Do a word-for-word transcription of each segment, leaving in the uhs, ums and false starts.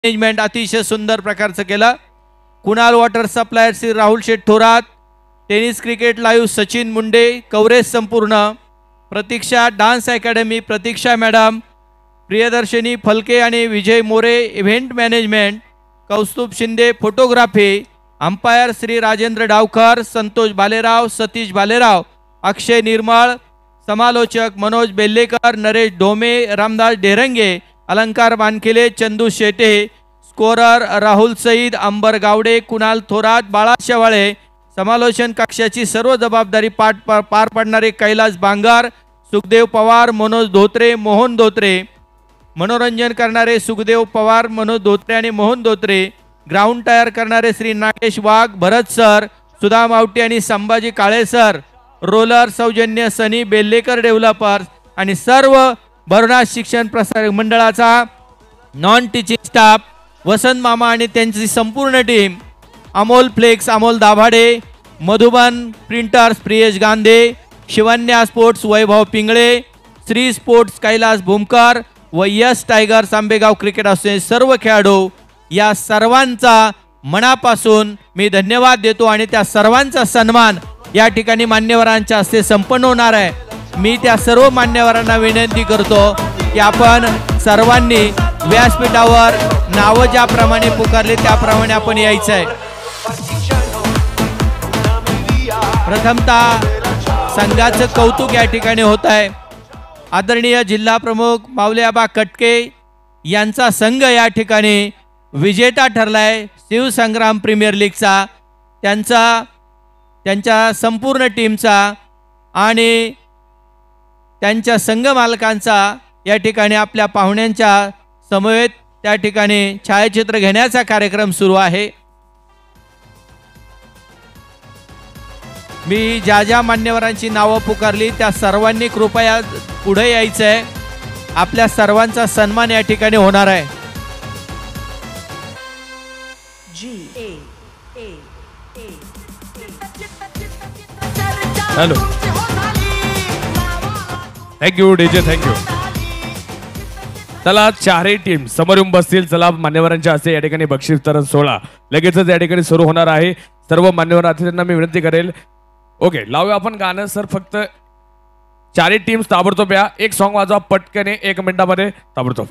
Management अतिशय सुंदर प्रकारचं केलं। Kunal water supplier Shri Rahul Sheth Thorat, tennis cricket live Sachin Munde, coverage संपूर्ण, Pratiksha dance academy Pratiksha madam, Priyadarshini Phalke आणि Vijay More event management, Kaustubh Shinde photography, umpire Shri Rajendra Dawkar, Santosh Balerao, Satish Balerao, Akshay Nirmal, समालोचक मनोज बेल्लेकर, नरेश डोमे, रामदास डेरंगे, अलंकार मानकेले, चंदू शेटे, स्कोरर राहुल सईद, अंबर गावडे, कुणाल थोरात, बाळा शेवाळे, समालोचन कक्षाची सर्व जबाबदारी पार पार पाडणारे कैलास बांगर, सुखदेव पवार, मनोज धोत्रे, मोहन धोत्रे, मनोरंजन करणारे सुखदेव पवार, मनोज धोत्रे आणि मोहन धोत्रे, ग्राउंड तयार करणारे श्री नागेश वाघ, भरत सर, सुधा मावटी आणि संभाजी काळे सर, रोलर सौजन्य सनी बेल्लेकर डेव्हलपर्स आणि सर्व भरणास शिक्षण प्रसारक मंडळाचा नॉन टीचिंग स्टाफ, वसंत मामा आणि त्यांची संपूर्ण team, Amol flex Amol Dabhade, Madhuban printers Priyesh Gandhe, Shivanya sports Vaibhav Pingale, Shri sports Kailas Bhumkar व yes tigers Ambegaon cricket association सर्व खेळाडू या सर्वांचा मनापासून मी धन्यवाद देतो आणि त्या सर्वांचा सन्मान या ठिकाणी मान्यवरांच्या हस्ते संपन्न होणार आहे। मी त्या सर्व मान्यवरांना विनंती करतो की आपण सर्वांनी व्यासपीठावर नाव ज्याप्रमाणे पुकारले त्याप्रमाणे आपण यायचं आहे। प्रथमतः संघाचं कौतुक या ठिकाणी होत आहे। आदरणीय जिल्हा प्रमुख माऊली आबा कटके यांचा संघ या ठिकाणी विजेता ठरलाय शिवसंग्राम प्रीमियर लीगचा, त्यांचा त्यांच्या संपूर्ण टीमचा आणि त्यांच्या संघ मालकांचा या ठिकाणी आपल्या पाहुण्यांच्या समवेत त्या ठिकाणी छायाचित्र घेण्याचा कार्यक्रम सुरू आहे। मी ज्या ज्या मान्यवरांची नावं पुकारली त्या सर्वांनी कृपया पुढे यायचं आहे। आपल्या सर्वांचा सन्मान या ठिकाणी होणार आहे। Hello, thank you DJ, thank you. चला चारही टीम समोर येऊन बसतील। चला मान्यवरांच्या हस्ते या ठिकाणी बक्षीस वितरण सोहळा लगेचच या ठिकाणी सुरू होणार आहे। सर्व मान्यवर अतिथींना मी विनंती करेल, ओके लावूया आपण गाणं सर। फक्त चारही टीम्स ताबडतोब या, एक सॉन्ग वाजवा पटकने एक मिनिटामध्ये ताबडतोब।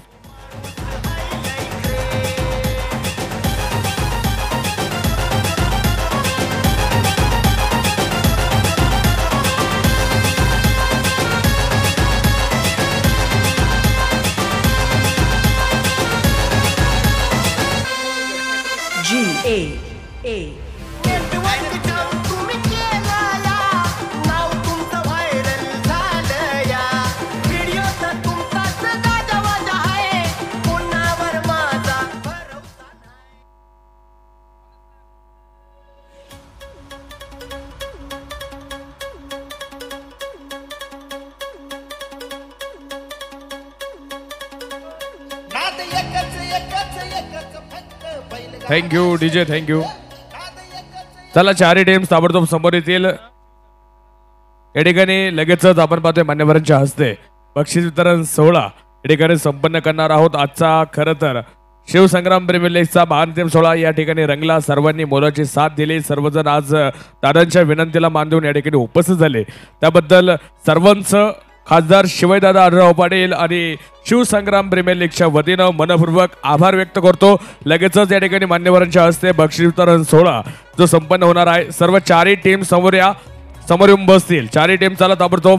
Thank you DJ, thank you. चला चारही टीम्स ताबडतोब समोर येतील। या ठिकाणी लगेचच आपण पाहतोय मान्यवरांच्या हस्ते बक्षीस वितरण सोहळा या ठिकाणी संपन्न करणार आहोत। आजचा खरं तर शिवसंग्राम प्रीमियर लीगचा महाअंतिम सोहळा या ठिकाणी रंगला। सर्वांनी मोलाची साथ दिली। सर्वजण आज दादांच्या विनंतीला मान देऊन या ठिकाणी उपस्थित झाले, त्याबद्दल सर्वांचं खासदार शिवाजीदादा आढळराव पाटील आणि शिवसंग्राम प्रीमियर लीगच्या वतीनं मनपूर्वक आभार व्यक्त करतो। लगेचच या ठिकाणी मान्यवरांच्या हस्ते बक्षीस वितरण सोहळा जो संपन्न होणार आहे। सर्व चारही टीम समोर या, समोर येऊन बसतील चारही टीम। चला ताबडतोब।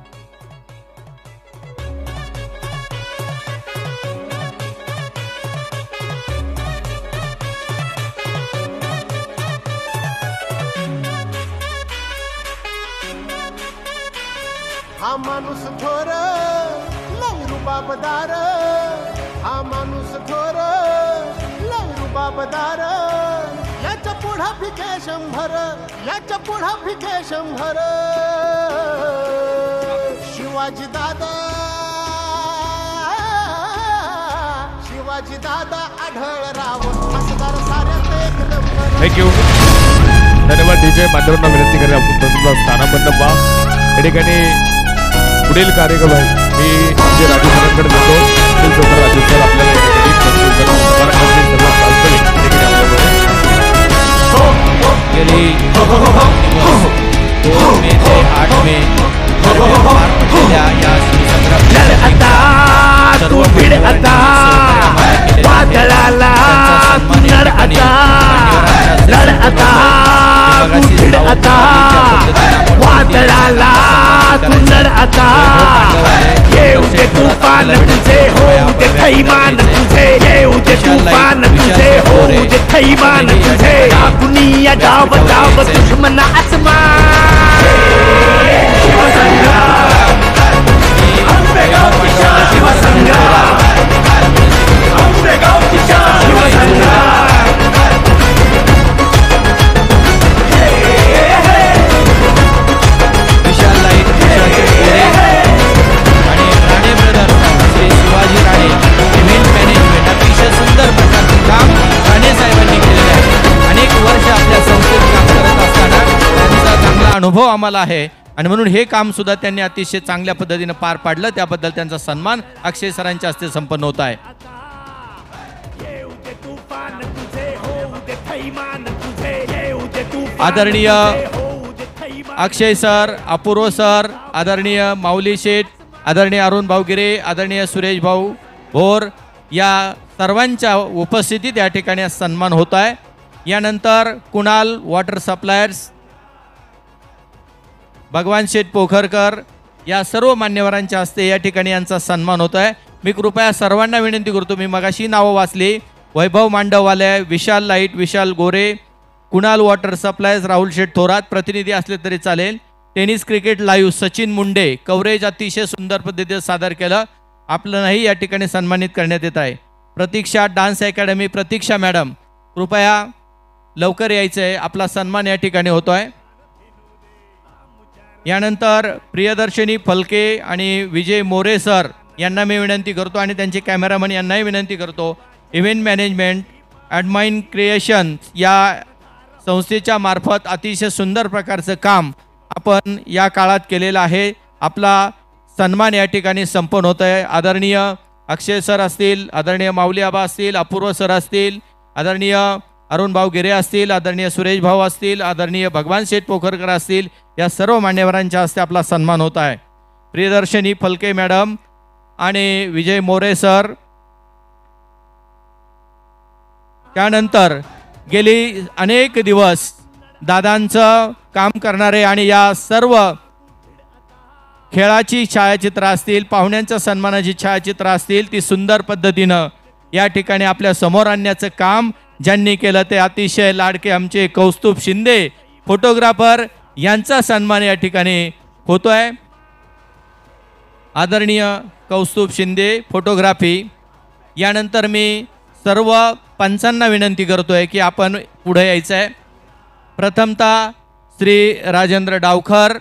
हा माणूस थोर लय रुबाबदार, हा माणूस थोर लय रुबाबदार, याच्या पुढा फिके शंभर, याच्या पुढा फिके शंभर। शिवाजी दादा, शिवाजी दादा आढळराव खासदार साऱ्यात एक नंबर। थँक्यू, धन्यवाद डीजे। मान्यवरांना विनंती करेन आपण तुमचा स्थानाबद्ध व्हा। या ठिकाणी पुढील कार्यक्रम आहे मी राजू सरांकडे देतो। राजू सर आपल्याला ठिकाणी लढ आता कुठड आता वादळाला कुंडड आता येऊ दे तुफान तुझे होऊ दे थैमान तुझे येऊ दे तुफान तुझे होऊ दे थैमान तुझे दुनिया डाव डाव दुश्मन आसमान शिवसंग्राम आंबेगावची शान शिवसंग्राम आंबेगावची शान शिवसंग्राम विशाल लाईट विशाल शेठ आणि Rane brothers Shri Shivaji Rane event management अतिशय सुंदर प्रकारचे काम राणे साहेबांनी केलेले आहे. अनेक वर्ष आपल्या संस्थेत काम करत असताना त्यांचा चांगला अनुभव आम्हाला आहे आणि म्हणून हे काम सुद्धा त्यांनी अतिशय चांगल्या पद्धतीने पार पाडलं. त्याबद्दल त्यांचा सन्मान अक्षय सरांच्या हस्ते संपन्न होत आहे. आदरणीय अक्षय सर, अपूर्व सर, आदरणीय माऊली शेठ, आदरणीय अरुण भाऊगिरे, आदरणीय सुरेश भाऊ भोर या सर्वांच्या उपस्थितीत या ठिकाणी सन्मान होत आहे. यानंतर कुणाल वॉटर सप्लायर्स, भगवान शेठ पोखरकर या सर्व मान्यवरांच्या हस्ते या ठिकाणी यांचा सन्मान होत आहे. मी कृपया सर्वांना विनंती करतो, मी मगाशी नावं वाचली, वैभव मांडववाले, Vishal light Vishal Gore, Kunal water suppliers Rahul Sheth Thorat, प्रतिनिधी असले तरी चालेल. Tennis cricket live Sachin Munde, coverage अतिशय सुंदर पद्धतीने सादर केलं, आपल्यालाही या ठिकाणी सन्मानित करण्यात येत आहे. Pratiksha dance academy, Pratiksha madam कृपया लवकर यायचं आहे, आपला सन्मान या ठिकाणी होतो आहे. यानंतर प्रियदर्शनी फलके आणि विजय मोरे सर यांना मी विनंती करतो आणि त्यांचे कॅमेरामन यांनाही विनंती करतो, इव्हेंट मॅनेजमेंट ॲडमाइन क्रिएशन या संस्थेच्या मार्फत अतिशय सुंदर प्रकारचं काम आपण या काळात केलेलं आहे. आपला सन्मान या ठिकाणी संपन्न होत आहे. आदरणीय अक्षय सर असतील, आदरणीय माऊली आबा असतील, अपूर्व सर असतील, आदरणीय अरुण भाऊ गिरे असतील, आदरणीय सुरेश भाऊ असतील, आदरणीय भगवान शेठ पोखरकर असतील, या सर्व मान्यवरांच्या हस्ते आपला सन्मान होत आहे. प्रियदर्शनी फलके मॅडम आणि विजय मोरे सर. त्यानंतर गेली अनेक दिवस दादांचं काम करणारे आणि या सर्व खेळाची छायाचित्र असतील, पाहुण्यांच्या सन्मानाची छायाचित्र असतील, ती सुंदर पद्धतीनं या ठिकाणी आपल्या समोर आणण्याचं काम ज्यांनी केलं ते अतिशय लाडके आमचे कौस्तुभ शिंदे फोटोग्राफर यांचा सन्मान या ठिकाणी होतोय. आदरणीय कौस्तुभ शिंदे फोटोग्राफी. यानंतर मी सर्व पंचांना विनंती करतोय की आपण पुढे यायचं आहे. प्रथमतः श्री राजेंद्र डावखर,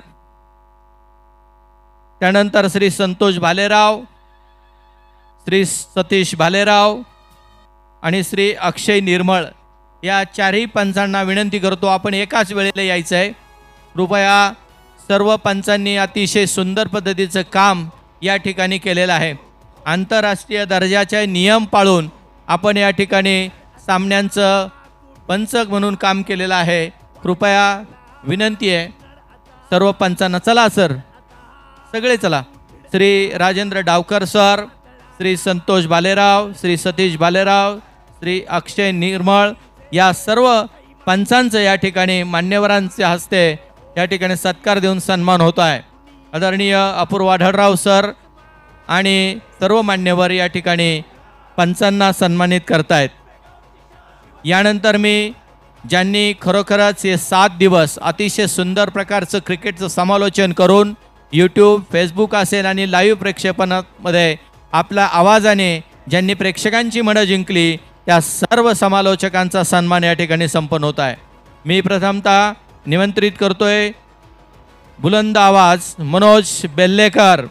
त्यानंतर श्री संतोष भालेराव, श्री सतीश भालेराव आणि श्री अक्षय निर्मळ या चारही पंचांना विनंती करतो आपण एकाच वेळेला यायचं आहे. कृपया सर्व पंचांनी अतिशय सुंदर पद्धतीचं काम या ठिकाणी केलेलं आहे. आंतरराष्ट्रीय दर्जाचे नियम पाळून आपण या ठिकाणी सामन्यांचं पंचक म्हणून काम केलेलं आहे. कृपया विनंती आहे सर्व पंचांना, चला सर सगळे चला. श्री राजेंद्र डावकर सर, श्री संतोष भालेराव, श्री सतीश भालेराव, श्री अक्षय निर्मळ या सर्व पंचांचं या ठिकाणी मान्यवरांच्या हस्ते या ठिकाणी सत्कार देऊन सन्मान होत आहे. आदरणीय अपूर्व आढळराव सर आणि सर्व मान्यवर या ठिकाणी पंचांना सन्मानित करतायत. यानंतर मी ज्यांनी खरोखरच हे सात दिवस अतिशय सुंदर प्रकारचं क्रिकेटचं समालोचन करून यूट्यूब, फेसबुक असेल आणि लाईव्ह प्रेक्षेपणामध्ये आपल्या आवाजाने ज्यांनी प्रेक्षकांची मनं जिंकली त्या सर्व समालोचकांचा सन्मान या ठिकाणी संपन्न होत आहे. मी प्रथमतः निमंत्रित करतोय बुलंद आवाज मनोज बेल्लेकर.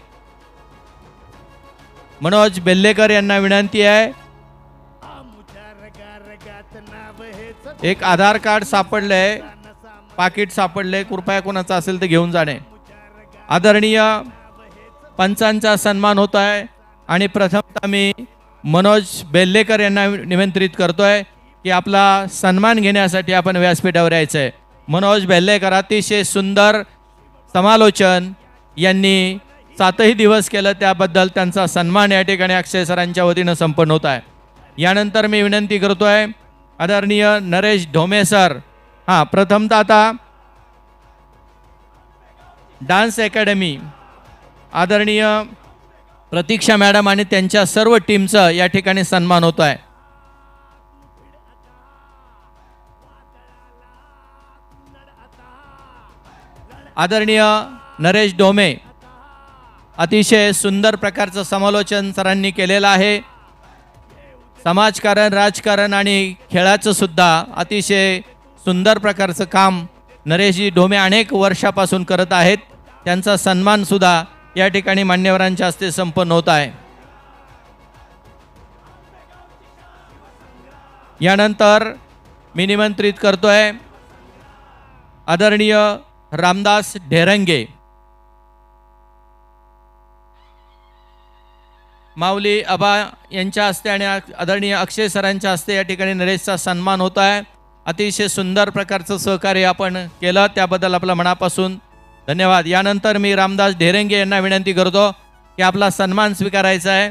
मनोज बेल्लेकर यांना विनंती आहे, एक आधार कार्ड सापडलंय, पाकिट सापडले, कृपया कोणाचं असेल तर घेऊन जाणे. आदरणीय पंचांचा सन्मान होत आहे आणि प्रथमतः मी मनोज बेल्लेकर यांना निमंत्रित करतोय की आपला सन्मान घेण्यासाठी आपण व्यासपीठावर यायचं आहे. मनोज बेल्लेकर अतिशय सुंदर समालोचन यांनी सातही दिवस केलं, त्याबद्दल त्यांचा सन्मान या ठिकाणी अक्षय सरांच्या वतीनं संपन्न होत आहे. यानंतर मी विनंती करतोय आदरणीय नरेश ढोमे सर, हां प्रथमतः आता डान्स अकॅडमी आदरणीय प्रतीक्षा मॅडम आणि त्यांच्या सर्व टीमचा या ठिकाणी सन्मान होत आहे. आदरणीय नरेश डोमे, अतिशय सुंदर प्रकारचं समालोचन सरांनी केलेलं आहे. समाजकारण, राजकारण आणि खेळाचं सुद्धा अतिशय सुंदर प्रकारचं काम नरेशजी डोमे अनेक वर्षापासून करत आहेत. त्यांचा सन्मान सुद्धा या ठिकाणी मान्यवरांच्या हस्ते संपन्न होत आहे. यानंतर मी निमंत्रित करतोय आदरणीय रामदास ढेरंगे, माऊली आबा यांच्या हस्ते आणि आदरणीय अक्षय सरांच्या हस्ते या ठिकाणी नरेशचा सन्मान होत आहे. अतिशय सुंदर प्रकारचं सहकार्य आपण केलं त्याबद्दल आपल्या मनापासून धन्यवाद. यानंतर मी रामदास ढेरंगे यांना विनंती करतो की आपला सन्मान स्वीकारायचा आहे.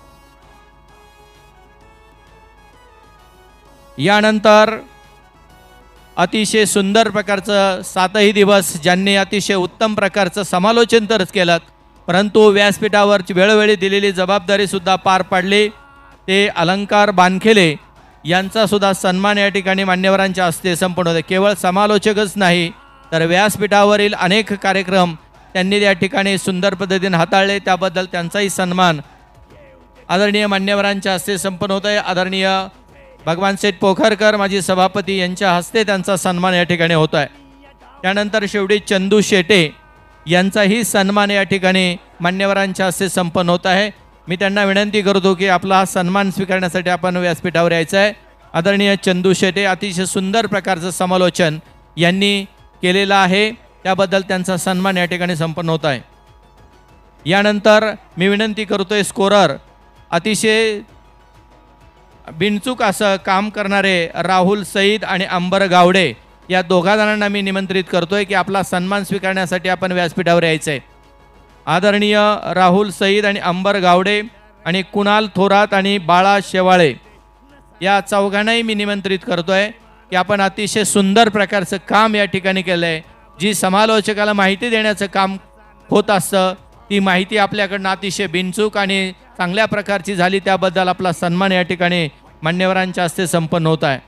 यानंतर अतिशय सुंदर प्रकारचं सातही दिवस ज्यांनी अतिशय उत्तम प्रकारचं समालोचन तरच केलं, परंतु व्यासपीठावर वेळोवेळी दिलेली जबाबदारी सुद्धा पार पाडली, ते अलंकार बानखेले यांचा सुद्धा सन्मान या ठिकाणी मान्यवरांच्या हस्ते संपन्न होते. केवळ समालोचकच नाही तर व्यासपीठावरील अनेक कार्यक्रम त्यांनी या ठिकाणी सुंदर पद्धतीने हाताळले, त्याबद्दल त्यांचाही सन्मान आदरणीय मान्यवरांच्या हस्ते संपन्न होत आहे. आदरणीय भगवान शेठ पोखरकर माजी सभापती यांच्या हस्ते त्यांचा सन्मान या ठिकाणी होत आहे. त्यानंतर शेवटी चंदू शेटे यांचाही सन्मान या ठिकाणी मान्यवरांच्या हस्ते संपन्न होत आहे. मी त्यांना विनंती करतो की आपला हा सन्मान स्वीकारण्यासाठी आपण व्यासपीठावर यायचं आहे. आदरणीय चंदू शेटे अतिशय सुंदर प्रकारचं समालोचन यांनी केलेलं आहे, त्याबद्दल त्यांचा सन्मान या ठिकाणी संपन्न होत आहे. यानंतर मी विनंती करतोय स्कोरर अतिशय बिनचूक असं काम करणारे राहुल सईद आणि अंबर गावडे या दोघा जणांना मी निमंत्रित करतोय की आपला सन्मान स्वीकारण्यासाठी आपण व्यासपीठावर यायचं आहे. आदरणीय राहुल सईद आणि अंबर गावडे आणि कुणाल थोरात आणि बाळा शेवाळे या चौघांनाही मी निमंत्रित करतोय की आपण अतिशय सुंदर प्रकारचं काम या ठिकाणी केलं आहे. जी समालोचकाला माहिती देण्याचं काम होत असतं ती माहिती आपल्याकडनं अतिशय बिनचूक आणि चांगल्या प्रकारची झाली, त्याबद्दल आपला सन्मान या ठिकाणी मान्यवरांच्या हस्ते संपन्न होत आहे.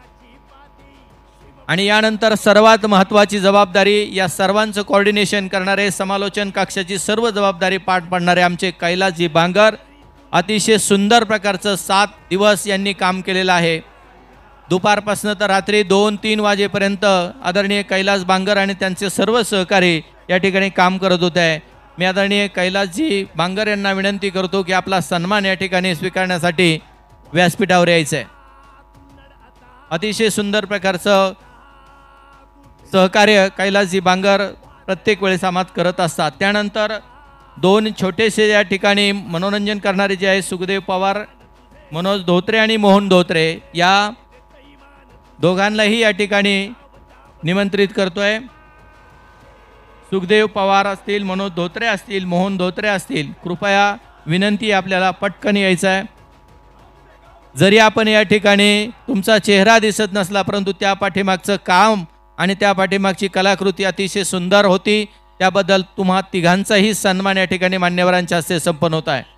आणि यानंतर सर्वात महत्त्वाची जबाबदारी या सर्वांचं कोऑर्डिनेशन करणारे, समालोचन कक्षाची सर्व जबाबदारी पार पाडणारे आमचे कैलासजी बांगर, अतिशय सुंदर प्रकारचं सात दिवस यांनी काम केलेलं आहे. दुपारपासून तर रात्री दोन तीन वाजेपर्यंत आदरणीय कैलास बांगर आणि त्यांचे सर्व सहकारी या ठिकाणी काम करत होते. मी आदरणीय कैलासजी बांगर यांना विनंती करतो की आपला सन्मान या ठिकाणी स्वीकारण्यासाठी व्यासपीठावर यायचं आहे. अतिशय सुंदर प्रकारचं सहकार्य कैलासजी बांगर प्रत्येक वेळेस आम्हाला करत असतात. त्यानंतर दोन छोटेसे या ठिकाणी मनोरंजन करणारे जे आहे सुखदेव पवार, मनोज धोत्रे आणि मोहन धोत्रे, या दोघांनाही या ठिकाणी निमंत्रित करतोय. सुखदेव पवार असतील, मनोज धोत्रे असतील, मोहन धोत्रे असतील, कृपया विनंती आपल्याला पटकन यायचं आहे. जरी आपण या ठिकाणी तुमचा चेहरा दिसत नसला परंतु त्या पाठीमागचं काम आणि त्या पाठीमागची कलाकृती अतिशय सुंदर होती, त्याबद्दल तुम्हा तिघांचाही सन्मान या ठिकाणी मान्यवरांच्या हस्ते संपन्न होत आहे.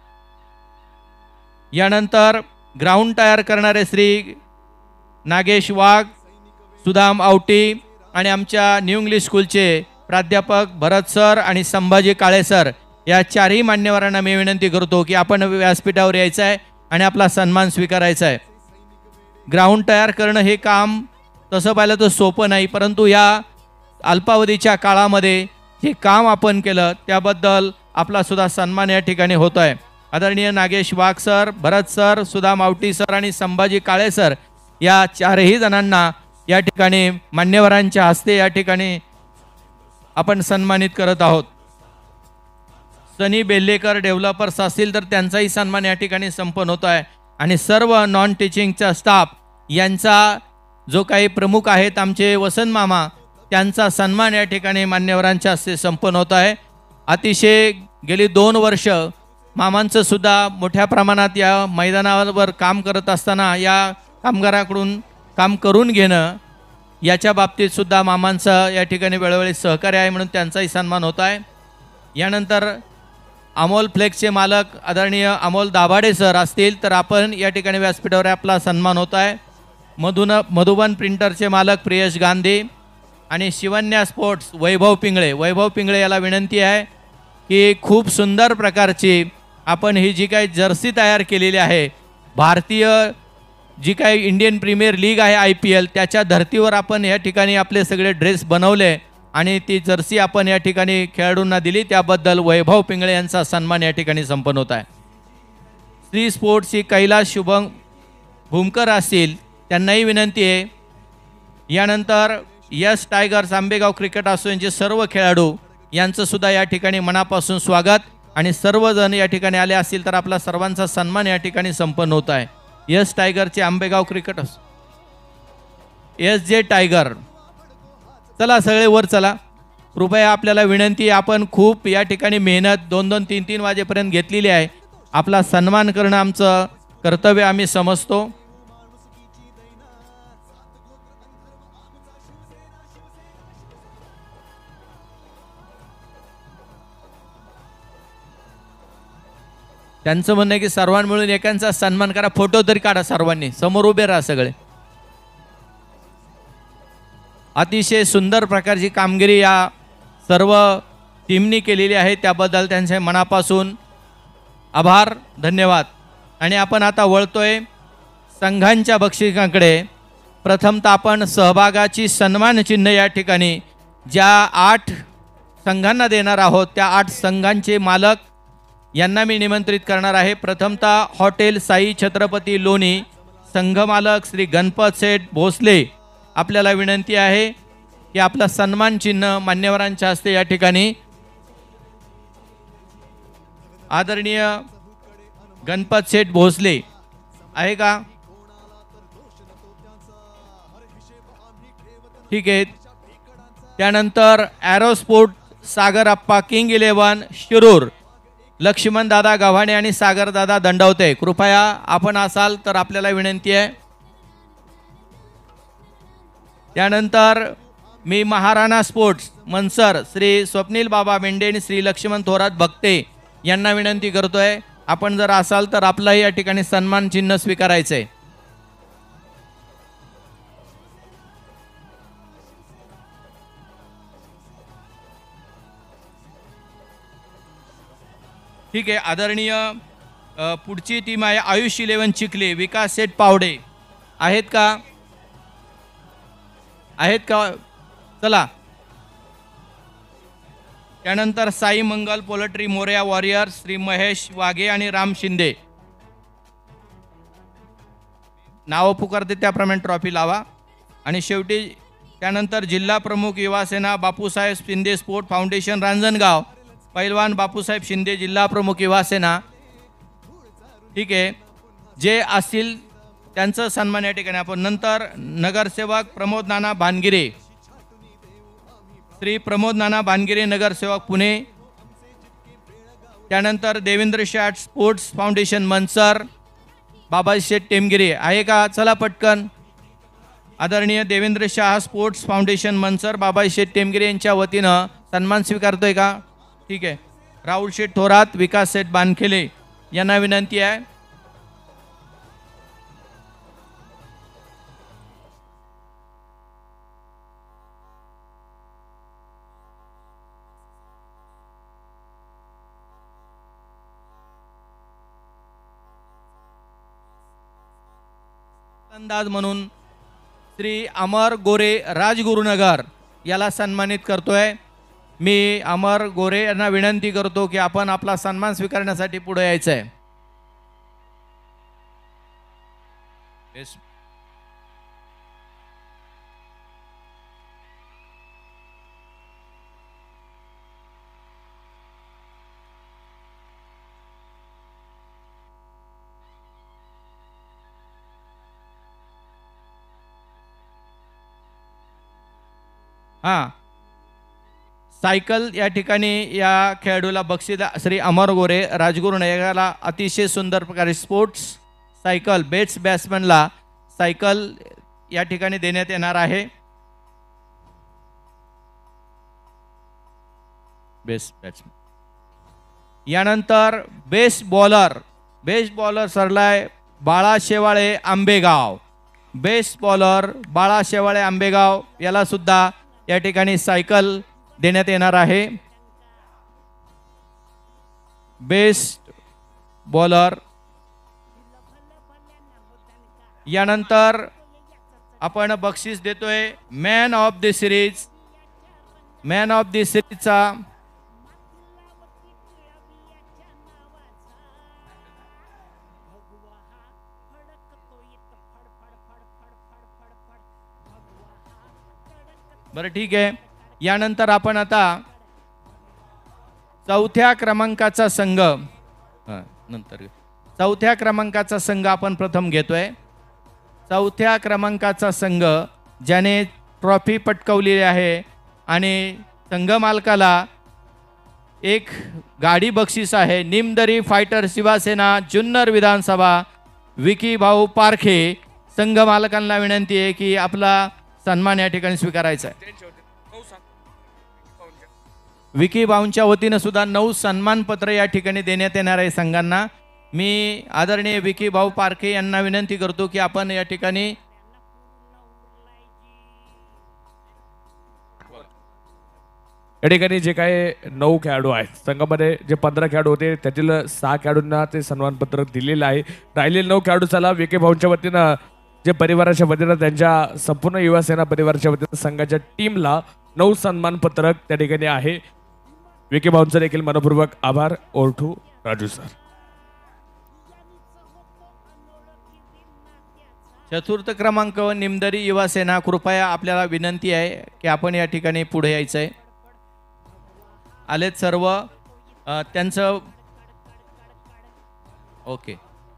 यानंतर ग्राउंड तयार करणारे श्री नागेश वाघ, सुदाम आवटी आणि आमच्या न्यू इंग्लिश स्कूलचे प्राध्यापक भरत सर आणि संभाजी काळे सर या चारही मान्यवरांना मी विनंती करतो की आपण व्यासपीठावर यायचं आहे आणि आपला सन्मान स्वीकारायचा आहे. ग्राउंड तयार करणं हे काम तसं पाहिलं तर सोपं नाही, परंतु या अल्पावधीच्या काळामध्ये हे काम आपण केलं त्याबद्दल आपला सुद्धा सन्मान या ठिकाणी होतो आहे. आदरणीय Nagesh Wagh sir, Bharat sir, Sudam Awati sir आणि संभाजी काळे सर या चारही जणांना या ठिकाणी मान्यवरांच्या हस्ते या ठिकाणी आपण सन्मानित करत आहोत. सनी बेल्लेकर डेव्हलपर्स असतील तर त्यांचाही सन्मान या ठिकाणी संपन्न होतो आहे. आणि सर्व नॉन टीचिंगचा स्टाफ यांचा जो काही प्रमुख आहेत आमचे वसंत मामा, त्यांचा सन्मान या ठिकाणी मान्यवरांच्या हस्ते संपन्न होत आहे. अतिशय गेली दोन वर्ष मामांचं सुद्धा मोठ्या प्रमाणात या मैदानावर काम करत असताना या कामगाराकडून काम करून घेणं याच्या बाबतीत सुद्धा मामांचं या ठिकाणी वेळोवेळी सहकार्य आहे म्हणून त्यांचाही सन्मान होत आहे. यानंतर अमोल फ्लेक्सचे मालक आदरणीय अमोल दाभाडे सर असतील तर आपण या ठिकाणी व्यासपीठावर आपला सन्मान होत आहे. मधुन मधुबन प्रिंटरचे मालक प्रियश गांधी आणि शिवन्या स्पोर्ट्स वैभव पिंगळे वैभव पिंगळे याला विनंती आहे की खूप सुंदर प्रकारची आपण ही जी काही जर्सी तयार केलेली आहे, भारतीय जी काही इंडियन प्रीमियर लीग आहे आय पी एल त्याच्या धर्तीवर आपण या ठिकाणी आपले सगळे ड्रेस बनवले आणि ती जर्सी आपण या ठिकाणी खेळाडूंना दिली, त्याबद्दल वैभव पिंगळे यांचा सन्मान या ठिकाणी संपन्न होत आहे. श्री स्पोर्ट्स ही कैलास शुभम भूमकर असतील त्यांनाही विनंती आहे. यानंतर यस टायगर्स आंबेगाव क्रिकेट असोसिएशनचे सर्व खेळाडू यांचं सुद्धा या ठिकाणी मनापासून स्वागत आणि सर्वजण या ठिकाणी आले असतील तर आपला सर्वांचा सन्मान या ठिकाणी संपन्न होत आहे. यस टायगरचे Ambegaon cricket S J tiger, चला सगळे वर चला. कृपया आपल्याला विनंती, आपण खूप या ठिकाणी मेहनत दोन दोन तीन तीन वाजेपर्यंत घेतलेली आहे. आपला सन्मान करणं आमचं कर्तव्य आम्ही समजतो. त्यांचं म्हणणं आहे की सर्वांनी मिळून एकांचा सन्मान करा, फोटो तरी काढा, सर्वांनी समोर उभे राहा सगळे. अतिशय सुंदर प्रकारची कामगिरी या सर्व टीमनी केलेली आहे, त्याबद्दल त्यांचे मनापासून आभार, धन्यवाद. आणि आपण आता वळतोय संघांच्या बक्षिसांकडे. प्रथमतः आपण सहभागाची सन्मान चिन्ह या ठिकाणी ज्या आठ संघांना देणार आहोत त्या आठ संघांचे मालक यांना मी निमंत्रित करणार आहे. प्रथमतः हॉटेल साई छत्रपती लोणी संघ मालक श्री गणपत सेठ भोसले, आपल्याला विनंती आहे की आपला सन्मान चिन्ह मान्यवरांच्या हस्ते या ठिकाणी आदरणीय गणपत सेठ भोसले आहे का? ठीक आहे. त्यानंतर arrow sport Sagar Appa king eleven Shirur Laxman Dada Gavhane आणि सागर दादा दंडवते, कृपया आपण असाल तर आपल्याला विनंती आहे. त्यानंतर मी महाराणा स्पोर्ट्स मनसर श्री स्वप्नील बाबा मेंढे आणि श्री लक्ष्मण थोरात भक्ते यांना विनंती करतोय, आपण जर असाल तर आपलाही या ठिकाणी सन्मान चिन्ह स्वीकारायचं आहे. ठीक आहे. आदरणीय पुढची टीम आहे आयुष इलेव्हन चिखली विकास सेठ पावडे, आहेत का? आहेत का? चला. त्यानंतर साई मंगल पोल्ट्री मोरया वॉरियर श्री महेश वाघे आणि राम शिंदे, नाव पुकारते त्याप्रमाणे ट्रॉफी लावा. आणि शेवटी त्यानंतर जिल्हा प्रमुख युवासेना बापूसाहेब शिंदे स्पोर्ट फाउंडेशन रांजणगाव पैलवान बापूसाहेब शिंदे जिल्हा प्रमुख युवासेना. ठीक आहे. जे असतील त्यांचं सन्मान या ठिकाणी आपण. नंतर नगरसेवक प्रमोद नाना भानगिरे श्री प्रमोद नाना भानगिरे नगरसेवक पुणे. त्यानंतर देवेंद्र शाट स्पोर्ट्स फाउंडेशन मनसर बाबाजी शेठ टेमगिरे, आहे का? चला पटकन. आदरणीय देवेंद्र शाह स्पोर्ट्स फाउंडेशन मनसर बाबाजी शेठ टेमगिरे यांच्या वतीनं सन्मान स्वीकारतोय का? ठीक आहे. राहुल शेठ थोरात विकास शेठ बानखेले यांना विनंती आहे. अंदाज म्हणून श्री अमर गोरे राजगुरुनगर याला सन्मानित करतोय. मी अमर गोरे यांना विनंती करतो की आपण आपला सन्मान स्वीकारण्यासाठी पुढे यायचं आहे. yes. हां, सायकल या ठिकाणी या खेळाडूला बक्षीस श्री अमर गोरे राजगुरू नगरला अतिशय सुंदर प्रकारे स्पोर्ट्स सायकल बेट्स बॅट्समॅनला सायकल या ठिकाणी देण्यात येणार आहे. Best batsman. यानंतर बेस्ट बॉलर बेस्ट बॉलर सरलाय बाळा शेवाळे आंबेगाव. बेस्ट बॉलर बाळा शेवाळे आंबेगाव याला सुद्धा या ठिकाणी सायकल देण्यात येणार आहे. Best bowler. यानंतर आपण बक्षीस देतोय man of the series. Man of the सिरीजचा बरं ठीक आहे. यानंतर आपण आता चौथ्या क्रमांकाचा संघ हां नंतर चौथ्या क्रमांकाचा संघ आपण प्रथम घेतोय. चौथ्या क्रमांकाचा संघ ज्याने ट्रॉफी पटकावलेली आहे आणि संघ मालकाला एक गाडी बक्षीस आहे. निमदरी फायटर शिवसेना जुन्नर विधानसभा विकी भाऊ पारखे. संघ मालकांना विनंती आहे की आपला सन्मान या ठिकाणी स्वीकारायचा आहे. विकी भाऊंच्या वतीनं सुद्धा नऊ सन्मानपत्र या ठिकाणी देण्यात येणार आहे संघांना. मी आदरणीय विकी भाऊ पारखे यांना विनंती करतो की आपण या ठिकाणी या ठिकाणी जे काही नऊ खेळाडू आहेत संघामध्ये जे पंधरा खेळाडू होते त्यातील सहा खेळाडूंना ते सन्मानपत्र दिलेलं आहे. राहिलेले नऊ खेळाडू चला विके भाऊंच्या वतीनं जे परिवाराच्या वतीनं त्यांच्या संपूर्ण युवासेना परिवाराच्या वतीनं संघाच्या टीमला नऊ सन्मानपत्रक त्या ठिकाणी आहे. विके भाऊंचा देखील मनपूर्वक आभार. ओरठू राजू सर. चतुर्थ क्रमांक निमदरी युवा सेना कृपया आपल्याला विनंती आहे की आपण या ठिकाणी पुढे यायचं आहे. आलेत सर्व अ, त्यांचं ओके.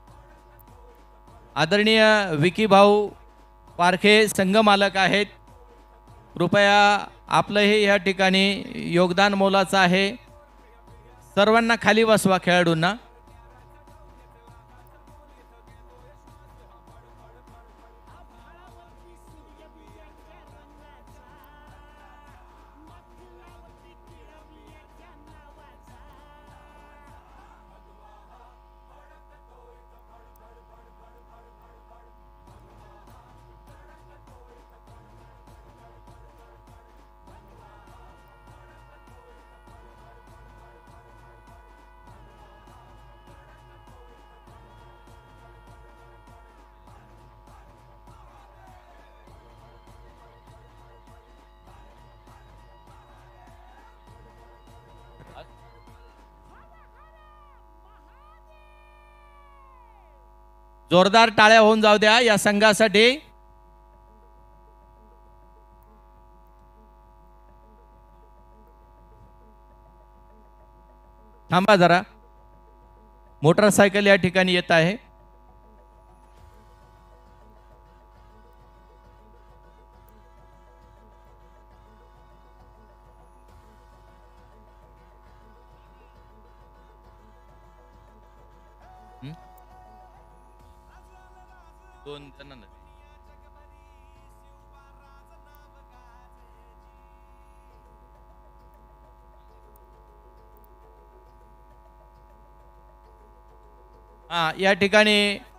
आदरणीय विकी भाऊ पारखे संघ मालक आहेत. कृपया आपलं हे या ठिकाणी योगदान मोलाचं आहे. सर्वांना खाली बसवा खेळाडूंना. जोरदार टाळ्या होऊन जाऊ द्या या संघासाठी. थांबा जरा. मोटरसायकल या ठिकाणी येत आहे. दोन जणांना हा या ठिकाणी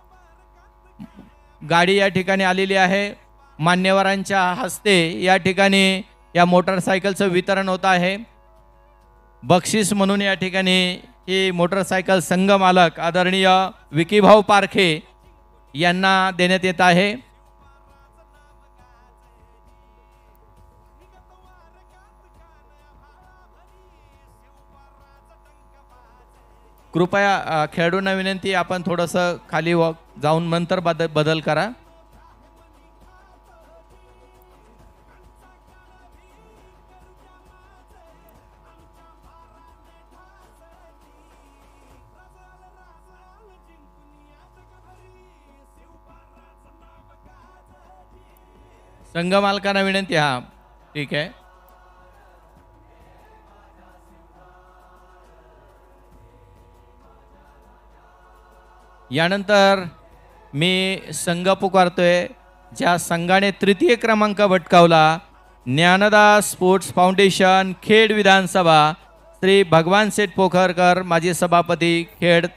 गाडी या ठिकाणी आलेली आहे. मान्यवरांच्या हस्ते या ठिकाणी या मोटरसायकलचं वितरण होत आहे. बक्षीस म्हणून या ठिकाणी ही मोटरसायकल संघ मालक आदरणीय विकीभाऊ पारखे यांना देण्यात येत आहे. कृपया खेळाडूंना विनंती आपण थोडंसं खाली वॉक जाऊन नंतर बदल बदल करा. संघ मालकांना विनंती. हा ठीक आहे. यानंतर मी संघ पुकारतोय ज्या संघाने तृतीय क्रमांक पटकावला ज्ञानदा स्पोर्ट्स फाउंडेशन खेड विधानसभा श्री भगवान शेठ पोखरकर माजी सभापती खेड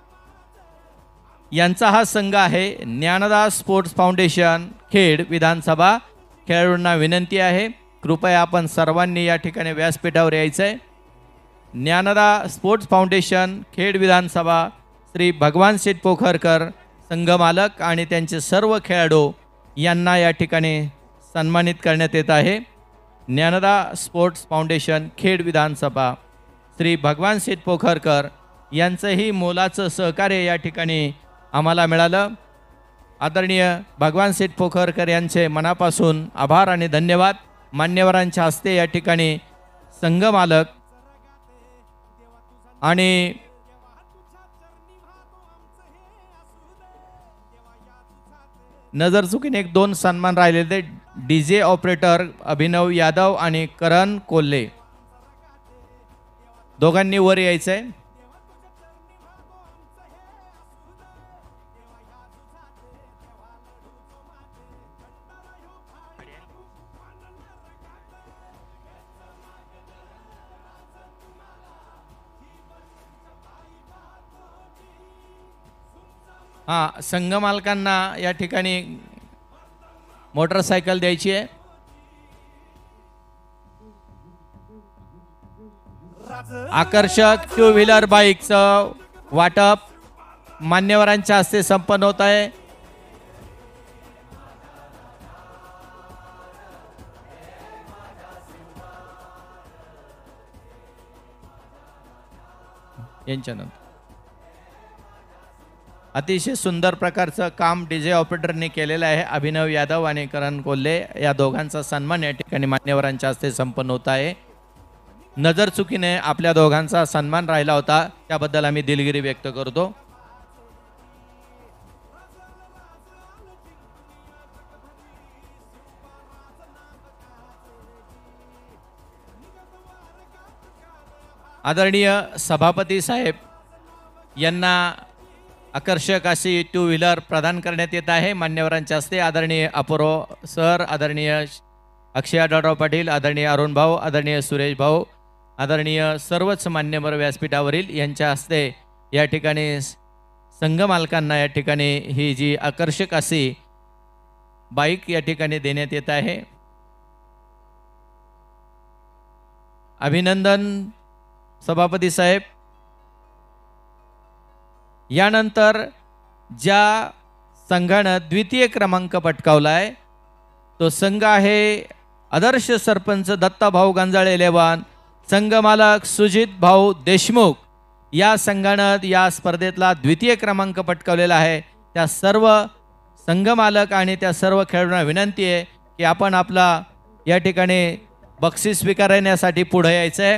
यांचा हा संघ आहे। ज्ञानदा स्पोर्ट्स फाउंडेशन खेड विधानसभा खेळाडूंना विनंती आहे कृपया आपण सर्वांनी या ठिकाणी व्यासपीठावर यायचं आहे। ज्ञानदा स्पोर्ट्स फाउंडेशन खेड विधानसभा श्री भगवान शेठ पोखरकर संघ मालक आणि त्यांचे सर्व खेळाडू यांना या ठिकाणी सन्मानित करण्यात येत आहे। ज्ञानदा स्पोर्ट्स फाउंडेशन खेड विधानसभा श्री भगवान शेठ पोखरकर यांचंही मोलाचं सहकार्य या ठिकाणी आम्हाला मिळालं। आदरणीय भगवान शेठ पोखरकर यांचे मनापासून आभार आणि धन्यवाद। मान्यवरांच्या हस्ते या ठिकाणी संघ मालक आणि नजर चुकीने एक दोन सन्मान राहिलेले डीजे ऑपरेटर अभिनव यादव आणि करण कोल्हे दोघांनी वर यायचं आहे। हां संघ मालकांना या ठिकाणी मोटरसायकल द्यायची आहे। आकर्षक टू व्हीलर बाईकचं वाटप मान्यवरांच्या हस्ते संपन्न होत आहे। यांच्यानंतर अतिशय सुंदर प्रकारचं काम डीजे ऑपरेटरने केलेलं आहे। अभिनव यादव आणि करण कोल्हे या दोघांचा सन्मान या ठिकाणी मान्यवरांच्या हस्ते संपन्न होत आहे। नजर चुकीने आपल्या दोघांचा सन्मान राहिला होता त्याबद्दल आम्ही दिलगिरी व्यक्त करतो। आदरणीय सभापती साहेब यांना आकर्षक अशी टू व्हीलर प्रदान करण्यात येत आहे मान्यवरांच्या हस्ते। आदरणीय अपूर्व सर, आदरणीय अक्षय डॉराव पाटील, आदरणीय अरुण भाऊ, आदरणीय सुरेश भाऊ, आदरणीय सर्वच मान्यवर व्यासपीठावरील यांच्या हस्ते या ठिकाणी संघ मालकांना या ठिकाणी ही जी आकर्षक अशी बाईक या ठिकाणी देण्यात येत आहे। अभिनंदन सभापती साहेब। यानंतर ज्या संघानं द्वितीय क्रमांक पटकावला आहे तो संघ आहे आदर्श सरपंच दत्ताभाऊ गांजाळे इलेव्हन, संघ मालक सुजित भाऊ देशमुख। या संघानं या स्पर्धेतला द्वितीय क्रमांक पटकावलेला आहे। त्या सर्व संघ मालक आणि त्या सर्व खेळाडूंना विनंती आहे की आपण आपला या ठिकाणी बक्षीस स्वीकारण्यासाठी पुढे यायचं आहे।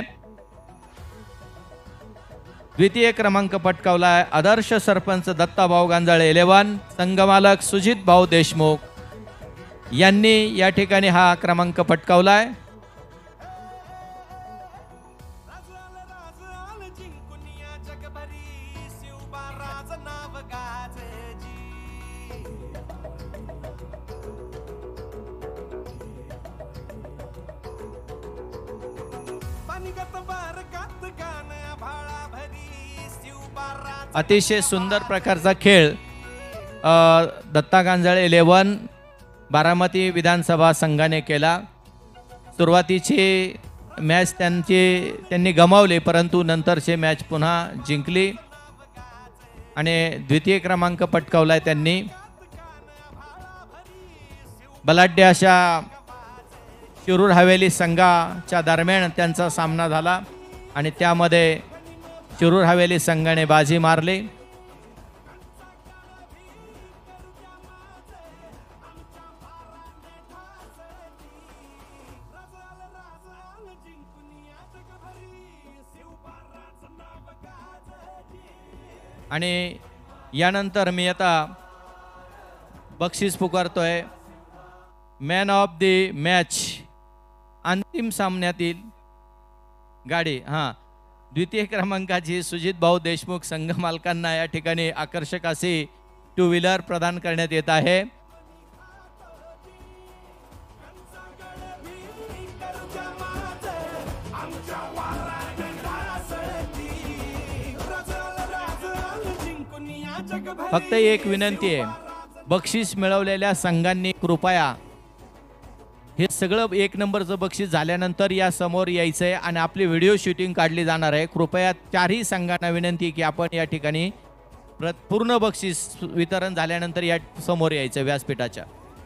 द्वितीय क्रमांक पटकावला आहे आदर्श सरपंच दत्ताभाऊ गांजाळे इलेव्हन, संघ मालक सुजित भाऊ देशमुख यांनी या ठिकाणी हा क्रमांक पटकावला आहे। अतिशय सुंदर प्रकारचा खेळ दत्ता गांजाळे इलेव्हन बारामती विधानसभा संघाने केला। सुरुवातीची मॅच त्यांची त्यांनी गमावली परंतु नंतरचे मॅच पुन्हा जिंकली आणि द्वितीय क्रमांक पटकावलाय त्यांनी। बलाढ्य अशा शिरूर हवेली संघाच्या दरम्यान त्यांचा सामना झाला आणि त्यामध्ये शिरूर हवेली संघाने बाजी मारली। आणि यानंतर मी आता बक्षीस पुकारतोय मॅन ऑफ द मॅच अंतिम सामन्यातील गाडी। हां द्वितीय क्रमांकाची सुजित भाऊ देशमुख संघ मालकांना या ठिकाणी आकर्षक अशी टू व्हीलर प्रदान करण्यात येत आहे। फक्त एक विनंती आहे, बक्षीस मिळवलेल्या संघांनी कृपया हे सगळं एक नंबरचं बक्षीस झाल्यानंतर या समोर यायचं आहे आणि आपली व्हिडिओ शूटिंग काढली जाणार आहे. कृपया चारही संघांना विनंती की आपण या ठिकाणी पूर्ण बक्षीस वितरण झाल्यानंतर या समोर यायचं व्यासपीठाच्या.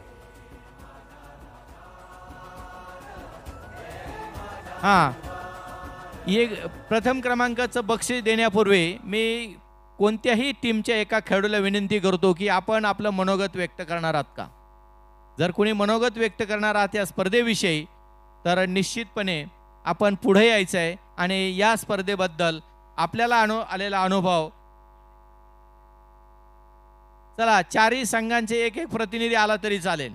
हां, एक प्रथम क्रमांकाचं बक्षीस देण्यापूर्वी मी कोणत्याही टीमच्या एका खेळाडूला विनंती करतो की आपण आपलं मनोगत व्यक्त करणार आहात का. जर कोणी मनोगत व्यक्त करणार आहात या स्पर्धेविषयी तर निश्चितपणे आपण पुढे यायचं आहे आणि या स्पर्धेबद्दल आपल्याला अनु आलेला अनुभव. चला, चारही संघांचे एक एक प्रतिनिधी आला तरी चालेल.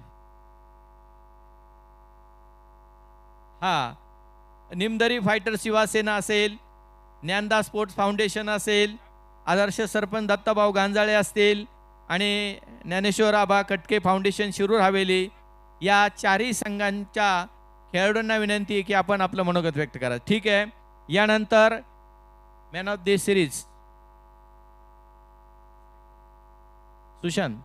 हा, निमदरी फायटर्स युवा सेना असेल, ज्ञानदा स्पोर्ट्स फाउंडेशन असेल, आदर्श सरपंच दत्ताभाऊ गांजाळे असतील आणि ज्ञानेश्वर आबा कटके फाउंडेशन शिरूर हवेली, या चारही संघांच्या खेळाडूंना विनंती आहे की आपण आपलं मनोगत व्यक्त करा. ठीक आहे. यानंतर man of the series Sushant,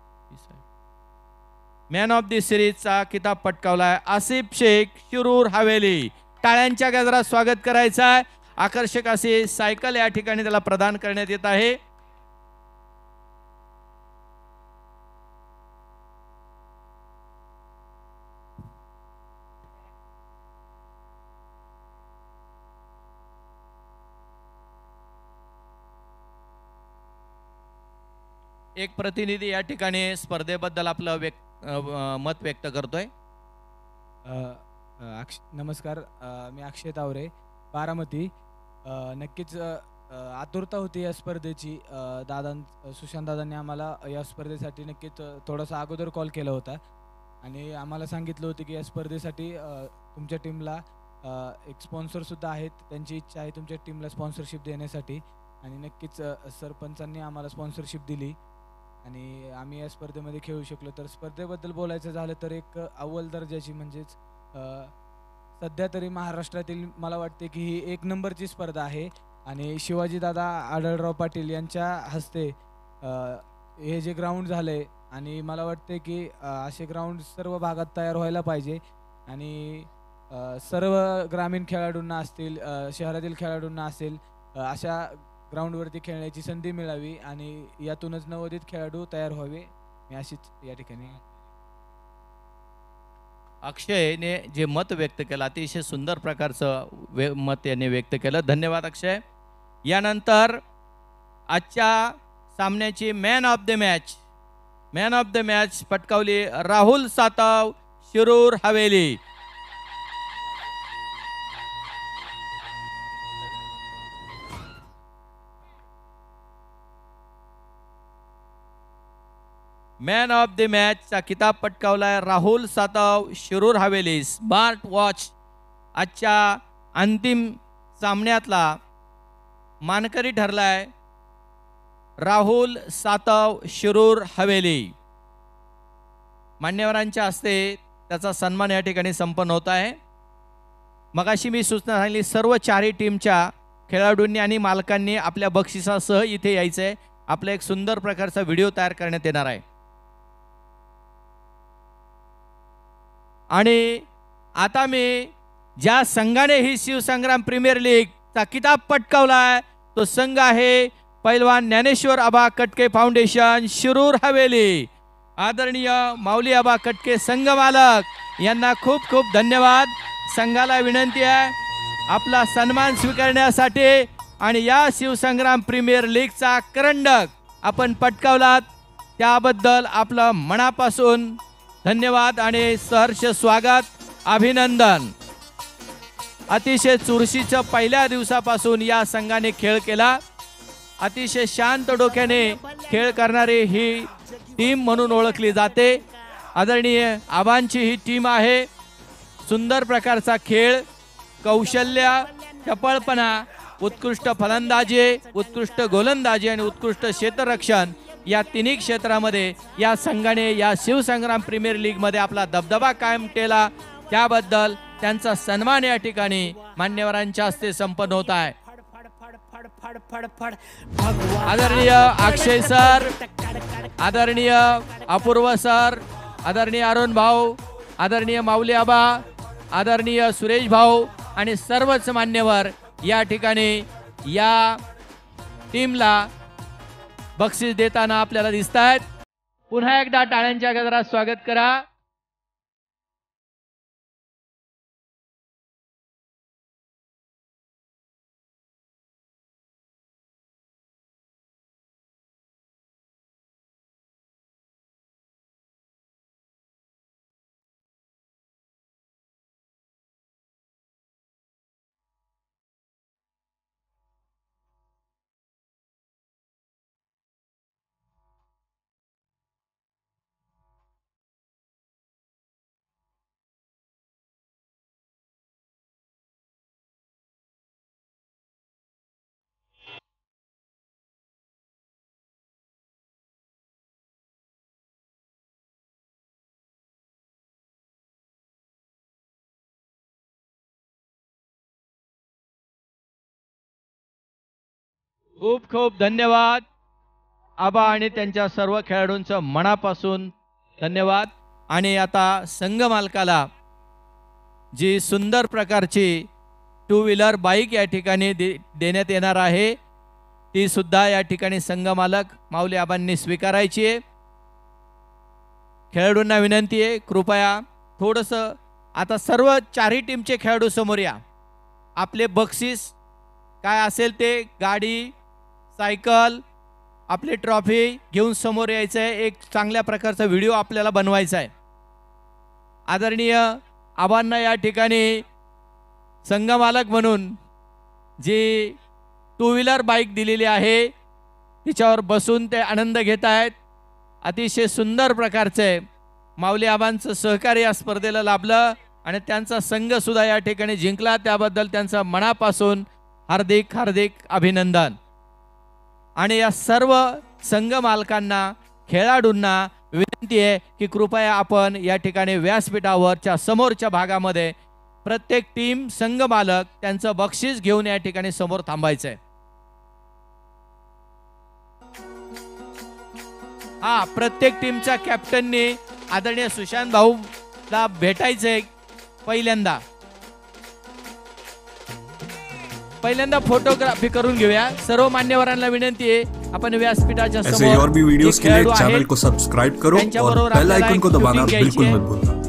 man of the सिरीजचा किताब पटकावलाय आसिफ शेख शिरूर हवेली. टाळ्यांच्या गजरात स्वागत करायचं आहे. आकर्षक असे सायकल या ठिकाणी त्याला प्रदान करण्यात येत आहे. एक प्रतिनिधी या ठिकाणी स्पर्धेबद्दल आपलं व्यक्त मत व्यक्त करतोय. अक्ष नमस्कार, अ, मी अक्षय तावरे, बारामती. अ, नक्कीच अ, आतुरता होती या स्पर्धेची. अ, दादां सुशांत दादांनी आम्हाला या स्पर्धेसाठी नक्कीच थोडासा अगोदर कॉल केला होता आणि आम्हाला सांगितलं होतं की या स्पर्धेसाठी अ, तुमच्या टीमला अ, एक स्पॉन्सरसुद्धा आहेत. त्यांची इच्छा आहे तुमच्या टीमला स्पॉन्सरशिप देण्यासाठी आणि नक्कीच अ, सरपंचांनी आम्हाला स्पॉन्सरशिप दिली आणि आम्ही या स्पर्धेमध्ये खेळू शकलो. तर स्पर्धेबद्दल बोलायचं झालं तर एक अव्वल दर्जाची म्हणजेच सध्या तरी महाराष्ट्रातील मला वाटते की ही एक नंबरची स्पर्धा आहे आणि शिवाजीदादा आढळराव पाटील यांच्या हस्ते हे जे ग्राउंड झाले आणि मला वाटते की असे ग्राउंड सर्व भागात तयार व्हायला पाहिजे आणि सर्व ग्रामीण खेळाडूंना असतील, शहरातील खेळाडूंना असेल, अशा ग्राउंडवरती खेळण्याची संधी मिळावी आणि यातूनच नवोदित खेळाडू तयार व्हावे, मी अशीच या ठिकाणी. अक्षयने जे मत व्यक्त केलं अतिशय सुंदर प्रकारचं वे मत याने व्यक्त केलं. धन्यवाद अक्षय. यानंतर आजच्या सामन्याची man of the match man of the match पटकावली Rahul Satav Shirur Haveli. Man of the मॅचचा किताब पटकावलाय राहुल सातव शिरूर हवेली. स्मार्ट वॉच आजच्या अंतिम सामन्यातला मानकरी ठरलाय राहुल सातव शिरूर हवेली. मान्यवरांच्या हस्ते त्याचा सन्मान या ठिकाणी संपन्न होत आहे. मगाशी मी सूचना सांगितली सर्व चारही टीमच्या खेळाडूंनी आणि मालकांनी आपल्या बक्षिसासह इथे यायचं आहे. आपला एक सुंदर प्रकारचा व्हिडिओ तयार करण्यात येणार आहे. आणि आता मी ज्या संघाने ही शिवसंग्राम प्रीमियर लीगचा किताब पटकावलाय तो संघ आहे पैलवान ज्ञानेश्वर आबा कटके फाउंडेशन शिरूर हवेली. आदरणीय माऊली आबा कटके संघ मालक यांना खूप खूप धन्यवाद. संघाला विनंती आहे आपला सन्मान स्वीकारण्यासाठी आणि या शिवसंग्राम प्रीमियर लीगचा करंडक आपण पटकावलात त्याबद्दल आपलं मनापासून धन्यवाद आणि सहर्ष स्वागत, अभिनंदन. अतिशय चुरशीच्या पहिल्या दिवसापासून या संघाने खेळ केला. अतिशय शांत डोक्याने खेळ करणारी ही टीम म्हणून ओळखली जाते. आदरणीय आबांची ही टीम आहे. सुंदर प्रकारचा खेळ, कौशल्य, चपळपणा, उत्कृष्ट फलंदाजी, उत्कृष्ट गोलंदाजी आणि उत्कृष्ट क्षेत्ररक्षण या तिन्ही क्षेत्रामध्ये या संघाने या शिवसंग्राम प्रीमियर लीगमध्ये आपला दबदबा कायम केला. त्याबद्दल त्यांचा सन्मान या ठिकाणी मान्यवरांच्या हस्ते संपन्न होत आहे. आदरणीय अक्षय सर, आदरणीय अपूर्व सर, आदरणीय अरुण भाऊ, आदरणीय माऊली आबा, आदरणीय सुरेश भाऊ आणि सर्वच मान्यवर या ठिकाणी या टीमला बक्षीस देताना आपल्याला दिसत आहेत. पुन्हा एकदा टाळ्यांच्या गजरात स्वागत करा. खूप खूप धन्यवाद आबा आणि त्यांच्या सर्व खेळाडूंचं मनापासून धन्यवाद. आणि आता संघ मालकाला जी सुंदर प्रकारची टू व्हीलर बाईक या ठिकाणी दे देण्यात येणार आहे ती सुद्धा या ठिकाणी संघ मालक माऊली आबांनी स्वीकारायची आहे. खेळाडूंना विनंती आहे कृपया थोडंसं आता सर्व चारही टीमचे खेळाडू समोर या. आपले बक्षीस काय असेल ते गाडी, सायकल, आपली ट्रॉफी घेऊन समोर यायचं आहे. एक चांगल्या प्रकारचा व्हिडिओ आपल्याला बनवायचा आहे. आदरणीय आबांना या ठिकाणी संघ मालक म्हणून जी टू व्हीलर बाईक दिलेली आहे तिच्यावर बसून ते आनंद घेत आहेत. अतिशय सुंदर प्रकारचे माऊली आबांचं सहकार्य या स्पर्धेला लाभलं आणि त्यांचा संघ सुद्धा या ठिकाणी जिंकला. त्याबद्दल त्यांचं मनापासून हार्दिक हार्दिक अभिनंदन. आणि या सर्व संघ मालकांना, खेळाडूंना विनंती आहे की कृपया आपण या ठिकाणी व्यासपीठावरच्या समोरच्या भागामध्ये प्रत्येक टीम, संघ मालक त्यांचं बक्षीस घेऊन या ठिकाणी समोर थांबायचं आहे. हा, प्रत्येक टीमच्या कॅप्टनने आदरणीय सुशांत भाऊला भेटायचंय. पहिल्यांदा पहिल्यांदा फोटोग्राफी करून घेऊया. सर्व मान्यवरांना विनंती आहे आपण व्यासपीठाच्या ऐसे और भी वीडियोस के लिए चैनल को सब्सक्राइब करो और बेल आइकन को दबाना बिल्कुल मत भूलना.